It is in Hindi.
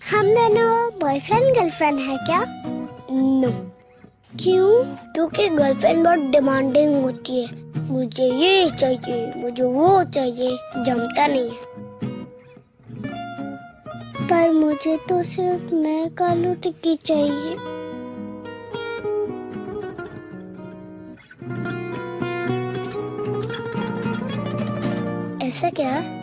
हम दोनों बॉयफ्रेंड गर्लफ्रेंड है क्या? नो। क्यों? क्योंकि गर्लफ्रेंड बहुत डिमांडिंग होती है, मुझे ये चाहिए, मुझे वो चाहिए, जमता नहीं है। पर मुझे तो सिर्फ मैं कालू टिक्की चाहिए। ऐसा क्या?